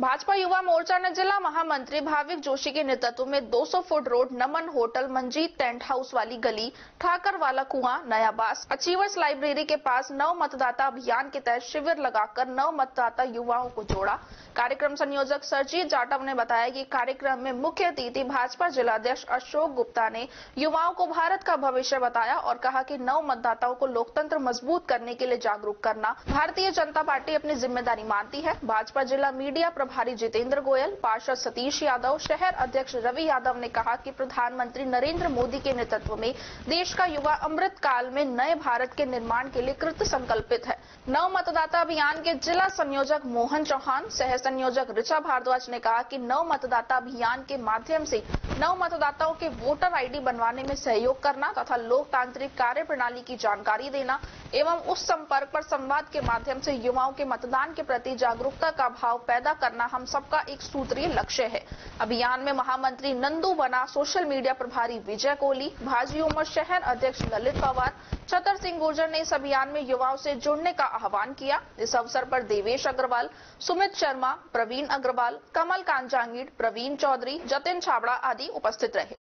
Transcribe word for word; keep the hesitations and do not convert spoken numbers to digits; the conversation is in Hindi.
भाजपा युवा मोर्चा ने जिला महामंत्री भाविक जोशी के नेतृत्व में दो सौ foot road, Naman hotel, Manjeet tent house वाली गली, ठाकर वाला कुआं, नया बास, अचीवर्स लाइब्रेरी के पास नव मतदाता अभियान के तहत शिविर लगाकर नव मतदाता युवाओं को जोड़ा। कार्यक्रम संयोजक सरजीत जाटव ने बताया कि कार्यक्रम में मुख्य अतिथि भाजपा जिलाध्यक्ष अशोक गुप्ता ने युवाओं को भारत का भविष्य बताया और कहा कि नव मतदाताओं को लोकतंत्र मजबूत करने के लिए जागरूक करना भारतीय जनता पार्टी अपनी जिम्मेदारी मानती है। भाजपा जिला मीडिया प्रभारी जितेंद्र गोयल, पार्षद सतीश यादव, शहर अध्यक्ष रवि यादव ने कहा कि प्रधानमंत्री नरेंद्र मोदी के नेतृत्व में देश का युवा अमृत काल में नए भारत के निर्माण के लिए कृत संकल्पित है। नव मतदाता अभियान के जिला संयोजक मोहन चौहान, सह संयोजक ऋचा भारद्वाज ने कहा कि नव मतदाता अभियान के माध्यम से नव मतदाताओं के वोटर आईडी बनवाने में सहयोग करना तथा लोकतांत्रिक कार्य प्रणाली की जानकारी देना एवं उस संपर्क पर संवाद के माध्यम से युवाओं के मतदान के प्रति जागरूकता का भाव पैदा करना हम सबका एक सूत्रीय लक्ष्य है। अभियान में महामंत्री नंदू बना, सोशल मीडिया प्रभारी विजय कोहली, भाजी उमर शहर अध्यक्ष ललित पवार, छतर सिंह गुर्जर ने इस अभियान में युवाओं से जुड़ने का आह्वान किया। इस अवसर पर देवेश अग्रवाल, सुमित शर्मा, प्रवीण अग्रवाल, कमल कांत जांगीड़, प्रवीण चौधरी, जतिन छाबड़ा आदि उपस्थित रहे।